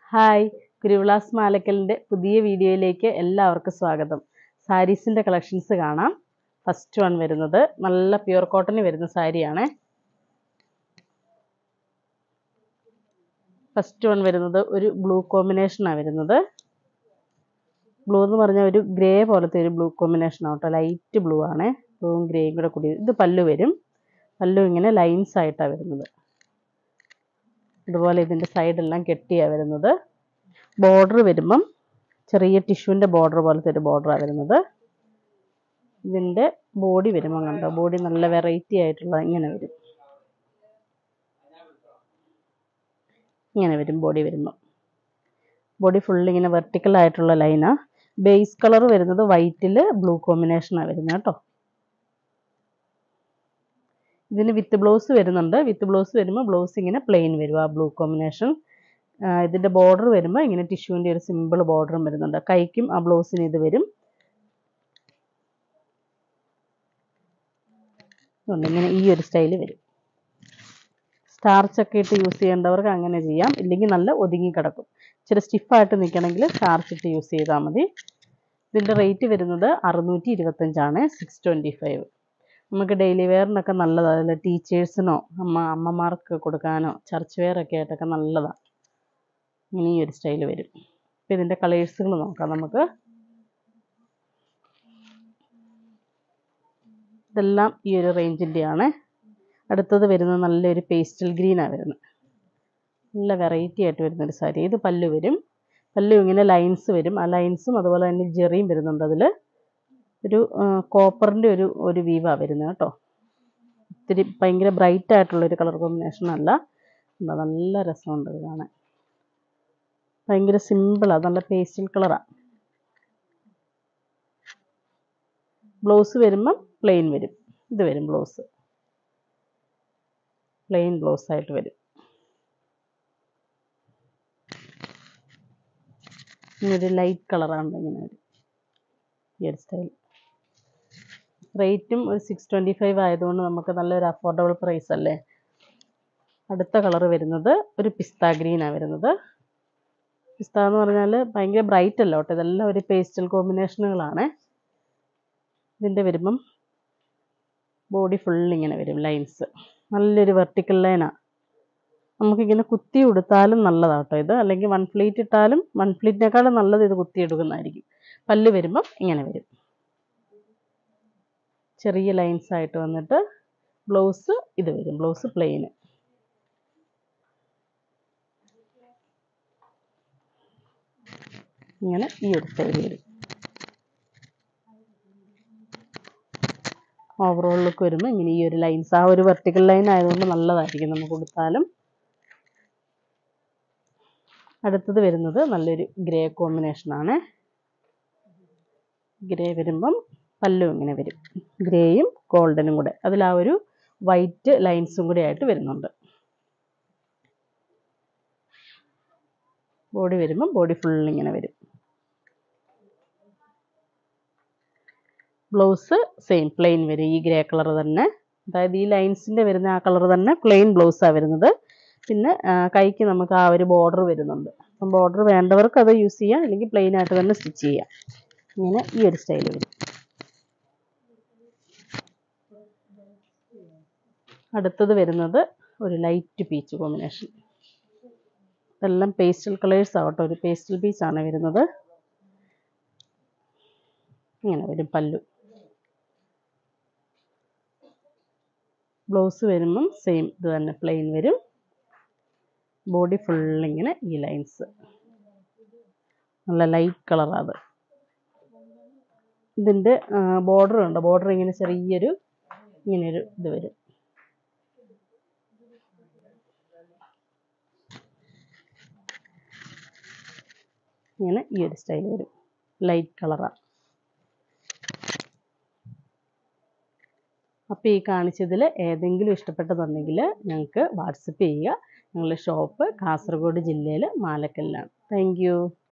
Hi, കുരുവിളാസ് മാലക്കലിൻ്റെ പുതിയ വീഡിയോയിലേക്ക് എല്ലാവർക്കും സ്വാഗതം. സാരീസിൻ്റെ കളക്ഷൻസ് കാണാം. ഫസ്റ്റ് വൺ വരുന്നത് നല്ല പ്യുർ കോട്ടണിൽ വരുന്ന സാരിയാണ്. ഫസ്റ്റ് വൺ വരുന്നത് ഒരു ബ്ലൂ കോമ്പിനേഷനാണ് വരുന്നത്. ബ്ലൂ എന്ന് പറഞ്ഞാൽ ഒരു ഗ്രേ പോലത്തെ ഒരു ബ്ലൂ കോമ്പിനേഷനാണ് കേട്ടോ. ലൈറ്റ് ബ്ലൂ ആണ്. ബ്ലൂവും ഗ്രേയും കൂടെ കൂടി. ഇത് പല്ലു വരും. പല്ലു ഇങ്ങനെ ലൈൻസ് ആയിട്ടാണ് വരുന്നത്. അതുപോലെ ഇതിൻ്റെ സൈഡെല്ലാം കെട്ടിയാണ് വരുന്നത്. ബോർഡർ വരുമ്പം ചെറിയ ടിഷ്യൂവിൻ്റെ ബോർഡർ പോലത്തെ ഒരു ബോർഡറാണ് വരുന്നത്. ഇതിൻ്റെ ബോഡി വരുമ്പം കണ്ടോ, ബോഡി നല്ല വെറൈറ്റി ആയിട്ടുള്ള ഇങ്ങനെ വരും. ഇങ്ങനെ വരും ബോഡി വരുമ്പം. ബോഡി ഫുള്ളിങ്ങനെ വെർട്ടിക്കൽ ആയിട്ടുള്ള ലൈനാണ്. ബേസ് കളർ വരുന്നത് വൈറ്റിൽ ബ്ലൂ കോമ്പിനേഷനാണ് വരുന്നത് കേട്ടോ. ഇതിന് വിത്ത് ബ്ലൗസ് വരുന്നുണ്ട്. വിത്ത് ബ്ലൗസ് വരുമ്പോൾ ബ്ലൗസ് ഇങ്ങനെ പ്ലെയിൻ വരും, ആ ബ്ലൂ കോമ്പിനേഷൻ. ഇതിൻ്റെ ബോർഡർ വരുമ്പോൾ ഇങ്ങനെ ടിഷ്യൂവിൻ്റെ ഒരു സിമ്പിൾ ബോർഡറും വരുന്നുണ്ട്. കൈക്കും ആ ബ്ലൗസിന് ഇത് വരും. ഇങ്ങനെ ഈ ഒരു സ്റ്റൈല് വരും. സ്റ്റാർച്ചൊക്കെ ഇട്ട് യൂസ് ചെയ്യേണ്ടവർക്ക് അങ്ങനെ ചെയ്യാം. ഇല്ലെങ്കിൽ നല്ല ഒതുങ്ങി കിടക്കും. ഇച്ചിരി സ്റ്റിഫായിട്ട് നിൽക്കണമെങ്കിൽ സ്റ്റാർച്ച് ഇട്ട് യൂസ് ചെയ്താൽ മതി. ഇതിൻ്റെ റേറ്റ് വരുന്നത് 625 625. നമുക്ക് ഡെയിലി വെയറിനൊക്കെ നല്ലതാണ്. അതിൽ ടീച്ചേഴ്സിനോ അമ്മമാർക്ക് കൊടുക്കാനോ ചർച്ച് വെയറൊക്കെ ആയിട്ടൊക്കെ നല്ലതാണ്. ഇങ്ങനെ ഈ ഒരു സ്റ്റൈൽ വരും. അപ്പം ഇതിൻ്റെ കളേഴ്സുകൾ നോക്കാം നമുക്ക്. ഇതെല്ലാം ഈ ഒരു റേഞ്ചിൻ്റെയാണ്. അടുത്തത് വരുന്നത് നല്ലൊരു പേസ്റ്റൽ ഗ്രീനാണ് വരുന്നത്. നല്ല വെറൈറ്റി ആയിട്ട് വരുന്നൊരു സാരി. ഇത് പല്ലു വരും. പല്ലു ഇങ്ങനെ ലൈൻസ് വരും. ആ ലൈൻസും അതുപോലെ തന്നെ ജെറിയും വരുന്നുണ്ട്. അതിൽ ഒരു കോപ്പറിൻ്റെ ഒരു വീവാണ് വരുന്നത് കേട്ടോ. ഇത്തിരി ഭയങ്കര ബ്രൈറ്റ് ആയിട്ടുള്ളൊരു കളർ കോമ്പിനേഷൻ അല്ല. നല്ല രസമുണ്ട് ഇത് കാണാൻ. ഭയങ്കര സിമ്പിളാണ്. നല്ല പേസ്റ്റൽ കളറാണ്. ബ്ലൗസ് വരുമ്പം പ്ലെയിൻ വരും. ഇത് വരും ബ്ലൗസ്. പ്ലെയിൻ ബ്ലൗസ് ആയിട്ട് വരും. ഇങ്ങനൊരു ലൈറ്റ് കളറാണ് ഇങ്ങനെ വരും ഈ ഒരു സ്റ്റൈൽ. റേറ്റും ഒരു 625 ആയതുകൊണ്ട് നമുക്ക് നല്ലൊരു അഫോർഡബിൾ പ്രൈസ് അല്ലേ. അടുത്ത കളർ വരുന്നത് ഒരു പിസ്ത ഗ്രീനാണ് വരുന്നത്. പിസ്ത എന്ന് പറഞ്ഞാൽ ഭയങ്കര ബ്രൈറ്റ് അല്ല കേട്ടോ. ഇതെല്ലാം ഒരു പേസ്റ്റൽ കോമ്പിനേഷനുകളാണ്. ഇതിൻ്റെ വരുമ്പം ബോഡി ഫുള്ളിങ്ങനെ വരും ലൈൻസ്. നല്ലൊരു വെർട്ടിക്കൽ ലൈനാണ്. നമുക്കിങ്ങനെ കുത്തി ഉടുത്താലും നല്ലതാണ് കേട്ടോ ഇത്. അല്ലെങ്കിൽ വൺ ഫ്ലീറ്റ് ഇട്ടാലും വൺ ഫ്ലീറ്റിനേക്കാളും നല്ലത് ഇത് കുത്തി എടുക്കുന്നതായിരിക്കും. പല്ല് വരുമ്പം ഇങ്ങനെ വരും. ചെറിയ ലൈൻസ് ആയിട്ട് വന്നിട്ട് ബ്ലൗസ് ഇത് വരും. Blouse plain. ഇങ്ങനെ ഈ ഒരു സ്റ്റൈൽ വരും. ഓവറോൾ ലുക്ക് വരുമ്പോൾ ഇങ്ങനെ ഈ ഒരു ലൈൻസ്, ആ ഒരു വെർട്ടിക്കൽ ലൈൻ ആയതുകൊണ്ട് നല്ലതായിരിക്കും നമുക്ക് കൊടുത്താലും. അടുത്തത് വരുന്നത് നല്ലൊരു ഗ്രേ കോമ്പിനേഷനാണ്. ഗ്രേ വരുമ്പം പല്ലും ഇങ്ങനെ വരും. ഗ്രേയും ഗോൾഡനും കൂടെ. അതിൽ ആ ഒരു വൈറ്റ് ലൈൻസും കൂടെ ആയിട്ട് വരുന്നുണ്ട്. ബോഡി വരുമ്പം ബോഡി ഫുള്ളിങ്ങനെ വരും. ബ്ലൗസ് സെയിം പ്ലെയിൻ വരും. ഈ ഗ്രേ കളർ തന്നെ, അതായത് ഈ ലൈൻസിൻ്റെ വരുന്ന ആ കളർ തന്നെ പ്ലെയിൻ ബ്ലൗസാണ് വരുന്നത്. പിന്നെ കൈക്ക് നമുക്ക് ആ ഒരു ബോർഡർ വരുന്നുണ്ട്. അപ്പം ബോർഡർ വേണ്ടവർക്ക് അത് യൂസ് ചെയ്യാം, അല്ലെങ്കിൽ പ്ലെയിൻ ആയിട്ട് തന്നെ സ്റ്റിച്ച് ചെയ്യാം. ഇങ്ങനെ ഈ ഒരു സ്റ്റൈൽ വരും. അടുത്തത് വരുന്നത് ഒരു ലൈറ്റ് പീച്ച് കോമ്പിനേഷൻ. ഇതെല്ലാം പേസ്റ്റൽ കളേഴ്സ് ആവട്ടെ. ഒരു പേസ്റ്റൽ പീച്ചാണ് വരുന്നത്. ഇങ്ങനെ വരും പല്ലു. ബ്ലൗസ് വരുമ്പം സെയിം ഇത് തന്നെ പ്ലെയിൻ വരും. ബോഡി ഫുള്ളിങ്ങനെ ഈ ലൈൻസ്. നല്ല ലൈറ്റ് കളറാണ് അത്. ഇതിൻ്റെ ബോർഡർ ഉണ്ട്. ബോർഡർ ഇങ്ങനെ ചെറിയൊരു ഇങ്ങനെയൊരു ഇത് വരും. ഇങ്ങനെ ഈ ഒരു സ്റ്റൈൽ വരും. ലൈറ്റ് കളറാണ്. അപ്പോൾ ഈ കാണിച്ചതിൽ ഏതെങ്കിലും ഇഷ്ടപ്പെട്ടതുണ്ടെങ്കിൽ ഞങ്ങൾക്ക് വാട്സപ്പ് ചെയ്യുക. ഞങ്ങളുടെ ഷോപ്പ് കാസർഗോഡ് ജില്ലയിൽ മാലക്കലിലാണ്. Thank you.